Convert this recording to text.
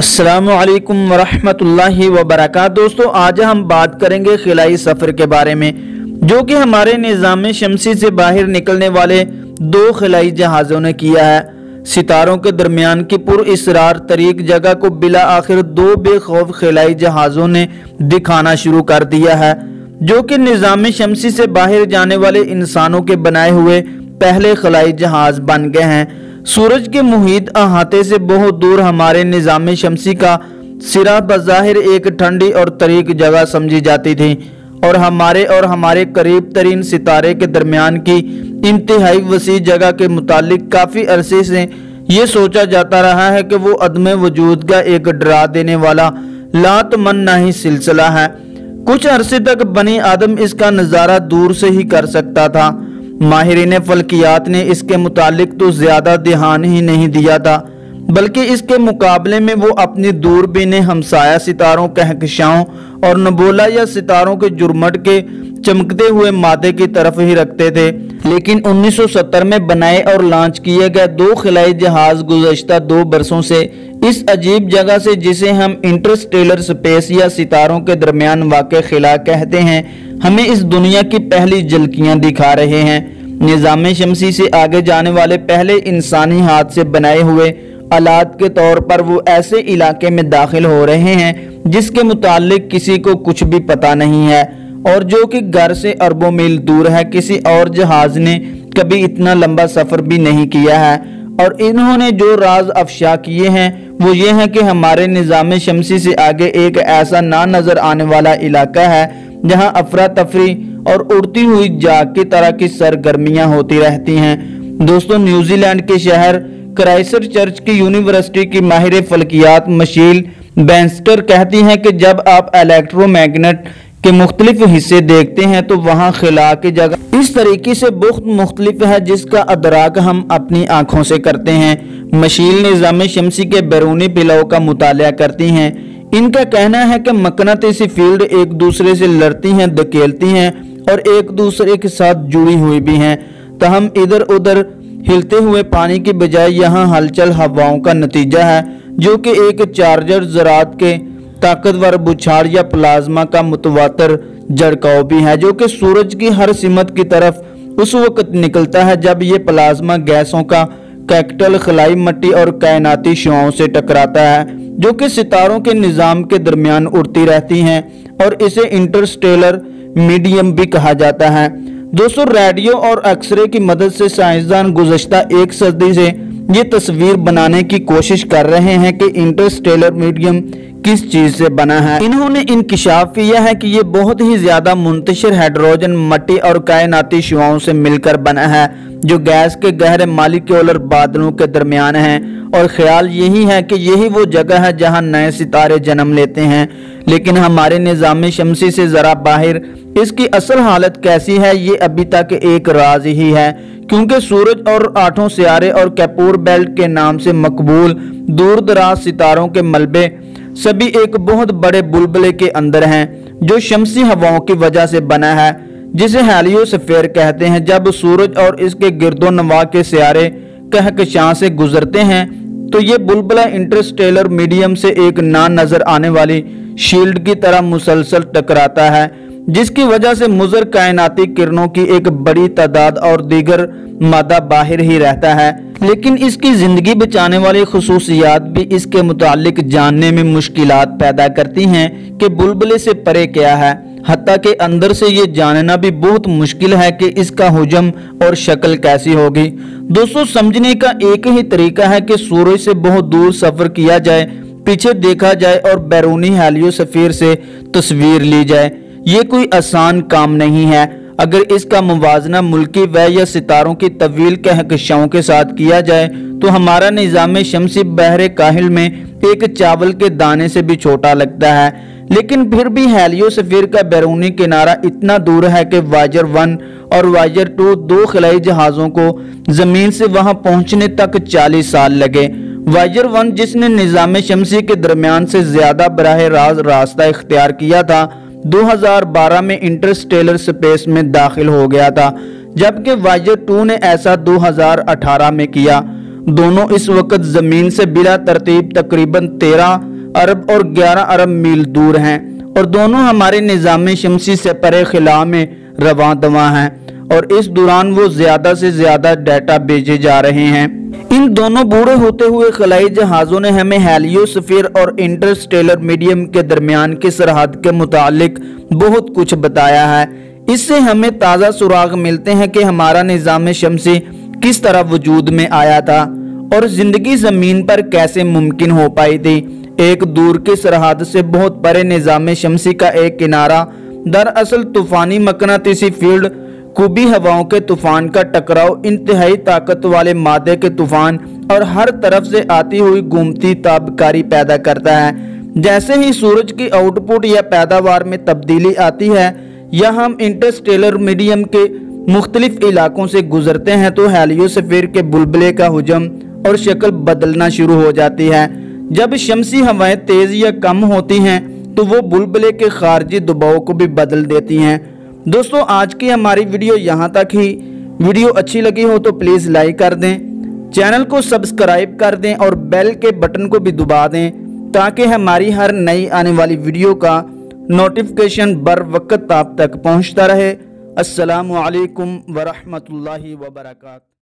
السلام علیکم ورحمۃ اللہ وبرکاتہ۔ دوستو آج ہم بات کریں گے خلائی سفر کے بارے میں، جو کہ ہمارے نظام شمسی سے باہر نکلنے والے دو خلائی جہازوں نے کیا ہے۔ ستاروں کے درمیان کی پر اسرار طریق جگہ کو بلا آخر دو بے خوف خلائی جہازوں نے دکھانا شروع کر دیا ہے، جو کہ نظام شمسی سے باہر جانے والے انسانوں کے بنائے ہوئے پہلے خلائی جہاز بن گئے ہیں۔ سورج کے محیط احاطے سے بہت دور ہمارے نظام شمسی کا سرا بظاہر ایک ٹھنڈی اور طریق جگہ سمجھی جاتی تھی، اور ہمارے قریب ترین ستارے کے درمیان کی انتہائی وسیع جگہ کے متعلق کافی عرصے سے یہ سوچا جاتا رہا ہے کہ وہ عدم وجود کا ایک ڈرا دینے والا لاتمناہی سلسلہ ہے۔ کچھ عرصے تک بنی آدم اس کا نظارہ دور سے ہی کر سکتا تھا۔ ماہرین فلکیات نے اس کے متعلق تو زیادہ دھیان ہی نہیں دیا تھا، بلکہ اس کے مقابلے میں وہ اپنی دوربین ہمسایہ ستاروں کہکشاؤں اور نبولا یا ستاروں کے جرمٹ کے چمکتے ہوئے مادے کی طرف ہی رکھتے تھے۔ لیکن 1970 میں بنائے اور لانچ کیے گئے دو خلائی جہاز گزشتہ 2 برسوں سے اس عجیب جگہ سے، جسے ہم انٹرسٹیلر سپیس یا ستاروں کے درمیان واقع خلا کہتے ہیں، ہمیں اس دنیا کی پہلی جھلکیاں دکھا رہے ہیں۔ نظام شمسی سے آگے جانے والے پہلے انسانی ہاتھ سے بنائے ہوئے آلات کے طور پر وہ ایسے علاقے میں داخل ہو رہے ہیں جس کے متعلق کسی کو کچھ بھی پتہ نہیں ہے، اور جو کہ گھر سے اربوں میل دور ہے۔ کسی اور جہاز نے کبھی اتنا لمبا سفر بھی نہیں کیا ہے، اور انہوں نے جو راز افشا کیے ہیں وہ یہ ہے کہ ہمارے نظام شمسی سے آگے ایک ایسا نہ نظر آنے والا علاقہ ہے جہاں افراتفری اور اڑتی ہوئی جاگ کی طرح کی سرگرمیاں ہوتی رہتی ہیں۔ دوستو نیوزی لینڈ کے شہر کرائسٹ چرچ کی یونیورسٹی کی ماہر فلکیات مشیل بینسٹر کہتی ہیں کہ جب آپ الیکٹرو میگنیٹ کے مختلف حصے دیکھتے ہیں تو وہاں خلا کی جگہ اس طریقے سے بہت مختلف ہے جس کا ادراک ہم اپنی آنکھوں سے کرتے ہیں۔ مشیل نظام شمسی کے بیرونی پلاؤ کا مطالعہ کرتی ہیں۔ ان کا کہنا ہے کہ مقناطیسی فیلڈ ایک دوسرے سے لڑتی ہیں، دھکیلتی ہیں اور ایک دوسرے کے ساتھ جڑی ہوئی بھی ہیں، تاہم ادھر ادھر ہلتے ہوئے پانی کی بجائے یہاں ہلچل ہواؤں کا نتیجہ ہے، جو کہ ایک چارجر ذرات کے طاقتور بچھاڑ یا پلازما کا متواتر جھڑکاؤ بھی ہے، جو کہ سورج کی ہر سمت کی طرف اس وقت نکلتا ہے جب یہ پلازما گیسوں کا کیکٹل خلائی مٹی اور کائناتی شعاعوں سے ٹکراتا ہے، جو کہ ستاروں کے نظام کے درمیان اڑتی رہتی ہیں، اور اسے انٹرسٹیلر میڈیم بھی کہا جاتا ہے۔ دوستو ریڈیو اور ایکس رے کی مدد سے سائنسدان گزشتہ 1 صدی سے یہ تصویر بنانے کی کوشش کر رہے ہیں کہ انٹرسٹیلر میڈیم کس چیز سے بنا ہے۔ انہوں نے انکشاف کیا ہے کہ یہ بہت ہی زیادہ منتشر ہائیڈروجن مٹی اور کائناتی شعاعوں سے مل کر بنا ہے، جو گیس کے گہرے مالیکیولر بادلوں کے درمیان ہیں، اور خیال یہی ہے کہ یہی وہ جگہ ہے جہاں نئے ستارے جنم لیتے ہیں۔ لیکن ہمارے نظام شمسی سے ذرا باہر اس کی اصل حالت کیسی ہے، یہ ابھی تک ایک راز ہی ہے، کیونکہ سورج اور 8 سیارے اور کیپور بیلٹ کے نام سے مقبول دور دراز ستاروں کے ملبے سبھی ایک بہت بڑے بلبلے کے اندر ہیں، جو شمسی ہواؤں کی وجہ سے بنا ہے، جسے ہیلیوسفیر کہتے ہیں۔ جب سورج اور اس کے گرد و نواح کے سیارے کہکشاں سے گزرتے ہیں تو یہ بلبلہ انٹرسٹیلر میڈیم سے ایک نہ نظر آنے والی شیلڈ کی طرح مسلسل ٹکراتا ہے، جس کی وجہ سے مضر کائناتی کرنوں کی ایک بڑی تعداد اور دیگر مادہ باہر ہی رہتا ہے۔ لیکن اس کی زندگی بچانے والی خصوصیات بھی اس کے متعلق جاننے میں مشکلات پیدا کرتی ہیں کہ بلبلے سے پرے کیا ہے، حتیٰ کہ اندر سے یہ جاننا بھی بہت مشکل ہے کہ اس کا حجم اور شکل کیسی ہوگی۔ دوستو سمجھنے کا ایک ہی طریقہ ہے کہ سورج سے بہت دور سفر کیا جائے، پیچھے دیکھا جائے اور بیرونی ہیلیوسفیر سے تصویر لی جائے۔ یہ کوئی آسان کام نہیں ہے۔ اگر اس کا موازنہ ملکی وے یا ستاروں کی طویل کہکشاؤں کے ساتھ کیا جائے تو ہمارا نظام شمسی بحر کاہل میں ایک چاول کے دانے سے بھی چھوٹا لگتا ہے۔ لیکن پھر بھی ہیلیوسفیر کا بیرونی کنارہ اتنا دور ہے کہ وائجر 1 اور وائجر 2 دو خلائی جہازوں کو زمین سے وہاں پہنچنے تک 40 سال لگے۔ وائجر 1 جس نے نظام شمسی کے درمیان سے زیادہ براہ راست راستہ اختیار کیا تھا، 2012 میں انٹرسٹیلر سپیس میں داخل ہو گیا تھا، جبکہ وائجر 2 نے ایسا 2018 میں کیا۔ دونوں اس وقت زمین سے بلا ترتیب تقریباً 13 अरब और 11 अरब मील दूर हैं और दोनों हमारे निज़ाम शमसी से परे खिला में रवां दवा हैं और इस दौरान वो ज़्यादा से ज़्यादा डाटा भेजे जा रहे हैं। इन दोनों बूढ़े होते हुए खलाई जहाज़ों ने हमें हेलियोस्फीयर और इंटरस्टेलर मीडियम के दरमियान की सरहद के मुतालिक बहुत कुछ बताया है। इससे हमें ताज़ा सुराग मिलते हैं कि हमारा निज़ाम शमसी किस तरह वजूद में आया था और ज़िंदगी ज़मीन पर कैसे मुमकिन हो पाई थी। एक दूर की सरहद से बहुत परे निज़ाम शमसी का एक किनारा दरअसल तूफ़ानी मकनातीसी फील्ड, कुबी हवाओं के तूफान का टकराव, इंतहाई ताकत वाले मादे के तूफान और हर तरफ से आती हुई घूमती ताबकारी पैदा करता है। जैसे ही सूरज की आउटपुट या पैदावार में तब्दीली आती है या हम इंटरस्टेलर मीडियम के मुख्तलिफ इलाकों से गुजरते हैं तो हेलियोस्फीयर के बुलबुले का हुजम और शक्ल बदलना शुरू हो जाती है। जब शमसी हवाएं तेज या कम होती हैं तो वो बुलबुले के खारजी दबाव को भी बदल देती हैं। दोस्तों, आज की हमारी वीडियो यहाँ तक ही। वीडियो अच्छी लगी हो तो प्लीज़ लाइक कर दें, चैनल को सब्सक्राइब कर दें और बेल के बटन को भी दबा दें ताकि हमारी हर नई आने वाली वीडियो का नोटिफिकेशन बर वक्त आप तक पहुँचता रहे। अस्सलामु अलैकुम वरहमतुल्लाहि वबरकातुहू।